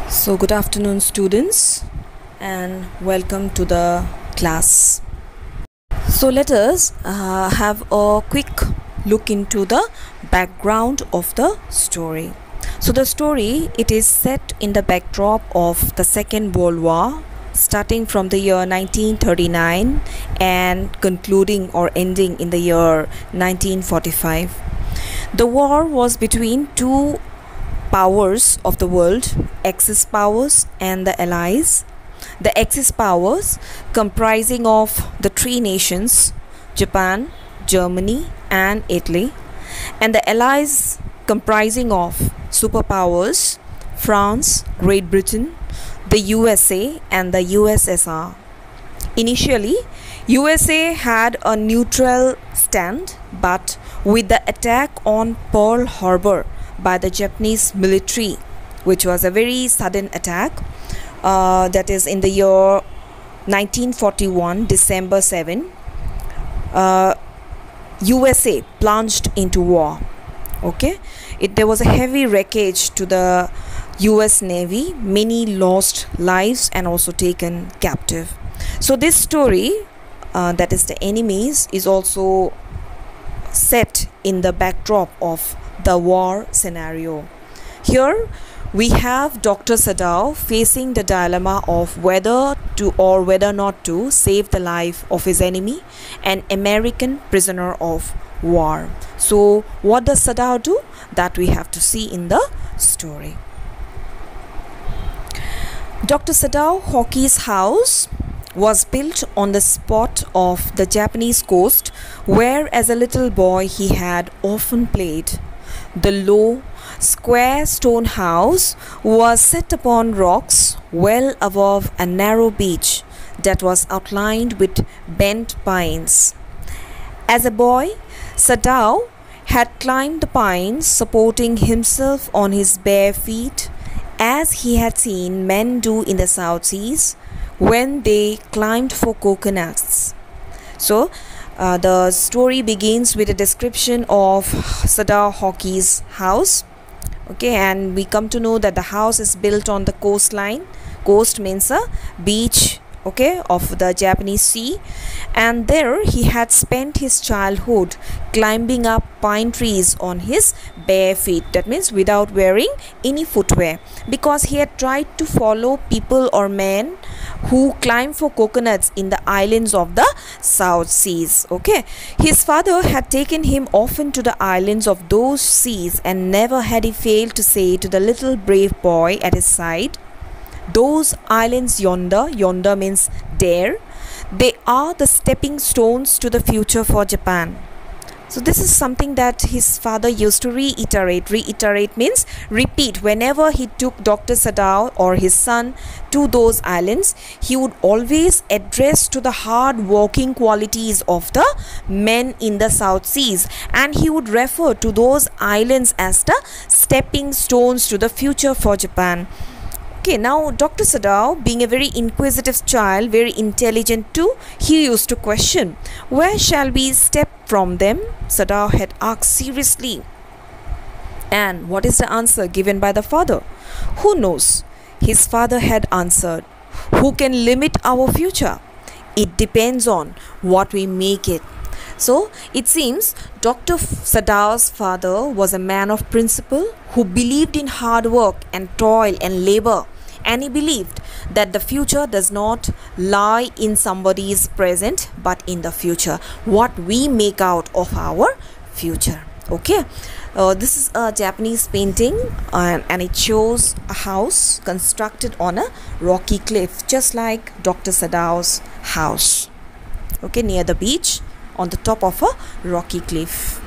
So, good afternoon, students, and welcome to the class. So, let us have a quick look into the background of the story. So, the story it is set in the backdrop of the Second World War, starting from the year 1939 and concluding or ending in the year 1945. The war was between two powers of the world, Axis powers and the Allies. The Axis powers comprising of the three nations, Japan, Germany and Italy, and the Allies comprising of superpowers, France, Great Britain, the USA and the USSR. Initially, USA had a neutral stand, but with the attack on Pearl Harbor by the Japanese military, which was a very sudden attack, that is in the year 1941, December 7, USA plunged into war. There was a heavy wreckage to the US Navy, many lost lives and also taken captive. So this story, that is the enemies, is also set in the backdrop of the war scenario. Here we have Dr. Sadao facing the dilemma of whether not to save the life of his enemy, an American prisoner of war. So what does Sadao do? That we have to see in the story. Dr. Sadao Hoki's house was built on the spot of the Japanese coast where as a little boy he had often played. The low, square stone house was set upon rocks well above a narrow beach that was outlined with bent pines. As a boy, Sadao had climbed the pines, supporting himself on his bare feet, as he had seen men do in the South Seas when they climbed for coconuts. So, the story begins with a description of Sadao Hoki's house. And we come to know that the house is built on the coastline. Coast means a beach, of the Japanese Sea, and there he had spent his childhood climbing up pine trees on his bare feet. That means without wearing any footwear, because he had tried to follow people or men who climb for coconuts in the islands of the South Seas. His father had taken him often to the islands of those seas, and never had he failed to say to the little brave boy at his side, "Those islands yonder means there, they are the stepping stones to the future for Japan." So this is something that his father used to reiterate. Reiterate means repeat. Whenever he took Dr. Sadao or his son to those islands, he would always address to the hard working qualities of the men in the South Seas, and he would refer to those islands as the stepping stones to the future for Japan. Now Dr. Sadao, being a very inquisitive child, very intelligent too, he used to question, "Where shall we step from them?" Sadao had asked seriously. And what is the answer given by the father? "Who knows?" His father had answered. "Who can limit our future? It depends on what we make it." So it seems Dr. Sadao's father was a man of principle who believed in hard work and toil and labor. And he believed that the future does not lie in somebody's present, but in the future, what we make out of our future. This is a Japanese painting, and it shows a house constructed on a rocky cliff, just like Dr. Sadao's house, near the beach on the top of a rocky cliff.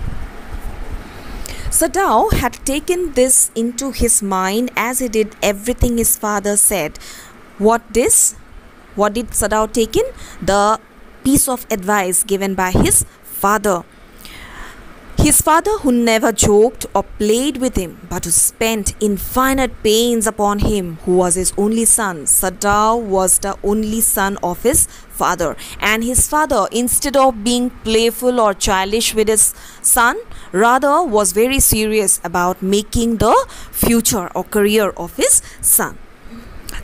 Sadao had taken this into his mind as he did everything his father said. What did Sadao take in? The piece of advice given by his father. His father, who never joked or played with him, but who spent infinite pains upon him, who was his only son. Sadao was the only son of his father, and his father, instead of being playful or childish with his son, rather was very serious about making the future or career of his son.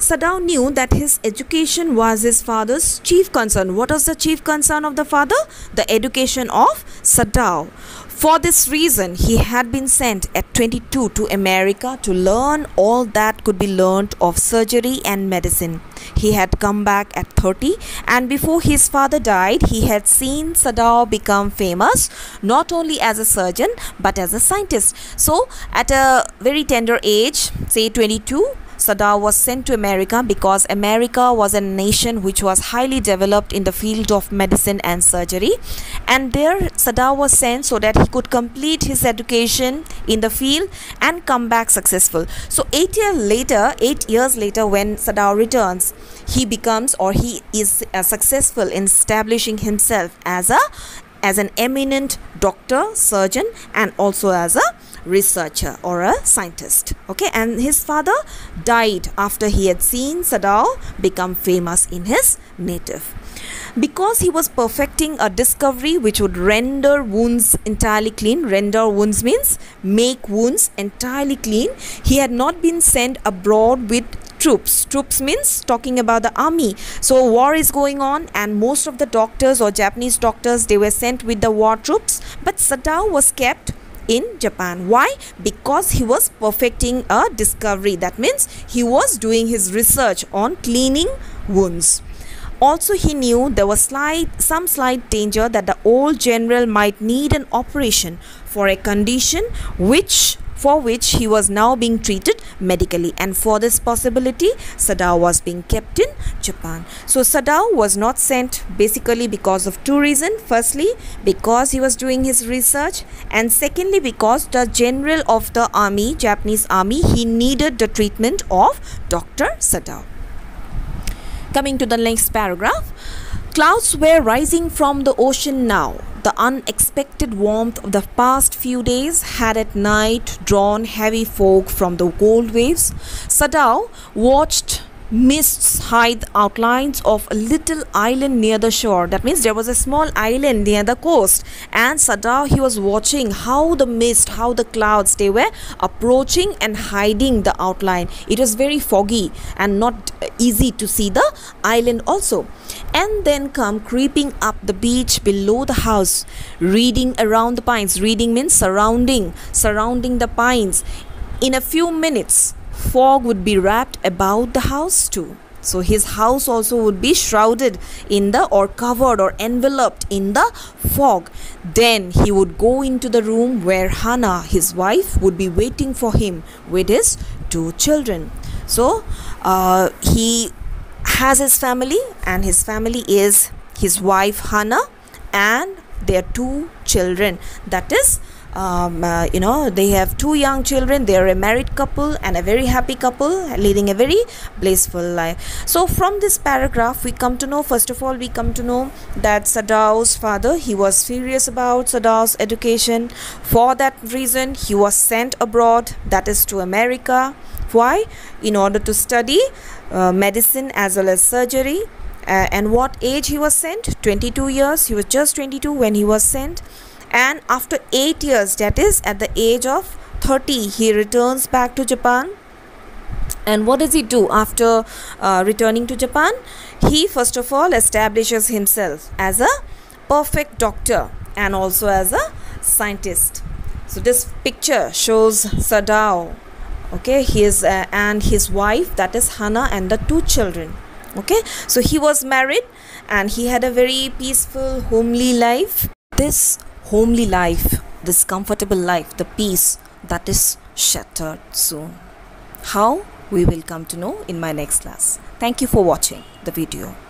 Sadao knew that his education was his father's chief concern. What was the chief concern of the father? The education of Sadao. For this reason, he had been sent at 22 to America to learn all that could be learnt of surgery and medicine. He had come back at 30, and before his father died, he had seen Sadao become famous not only as a surgeon but as a scientist. So, at a very tender age, say 22, Sadao was sent to America because America was a nation which was highly developed in the field of medicine and surgery, and there Sadao was sent so that he could complete his education in the field and come back successful. So 8 years later when Sadao returns, he becomes, or he is successful in establishing himself as an eminent doctor, surgeon, and also as a researcher or a scientist. Okay, and his father died after he had seen Sadao become famous in his native. Because he was perfecting a discovery which would render wounds entirely clean. Render wounds means make wounds entirely clean. He had not been sent abroad with troops. Troops means talking about the army. So war is going on, and most of the doctors or Japanese doctors, they were sent with the war troops, but Sadao was kept in Japan. Why? Because he was perfecting a discovery. That means he was doing his research on cleaning wounds. Also, he knew there was some slight danger that the old general might need an operation for a condition for which he was now being treated medically, and for this possibility Sadao was being kept in Japan. So Sadao was not sent basically because of two reasons. Firstly, because he was doing his research, and secondly because the general of the army, Japanese army, he needed the treatment of Dr. Sadao. Coming to the next paragraph. Clouds were rising from the ocean now. The unexpected warmth of the past few days had at night drawn heavy fog from the cold waves. Sadao watched mists hide the outlines of a little island near the shore. That means there was a small island near the coast, and Sadao, he was watching how the mist, how the clouds, they were approaching and hiding the outline. It was very foggy and not easy to see the island also. And then come creeping up the beach below the house, reading around the pines. Reading means surrounding the pines. In a few minutes, fog would be wrapped about the house too. So his house also would be shrouded in the, or covered or enveloped in the fog. Then he would go into the room where Hana, his wife, would be waiting for him with his two children. So he has his family, and his family is his wife Hana and their two children. That is, they have two young children. They are a married couple and a very happy couple, leading a very blissful life. So from this paragraph we come to know, first of all, we come to know that Sadao's father, he was serious about Sadao's education. For that reason he was sent abroad, that is to America. Why? In order to study medicine as well as surgery. And what age he was sent? 22 years. He was just 22 when he was sent. And after 8 years, that is at the age of 30, he returns back to Japan. And what does he do after returning to Japan? He first of all establishes himself as a perfect doctor and also as a scientist. So this picture shows Sadao, okay, and his wife, that is Hana, and the two children. Okay, so he was married and he had a very peaceful, homely life. This homely life, this comfortable life, the peace, that is shattered soon. How? We will come to know in my next class. Thank you for watching the video.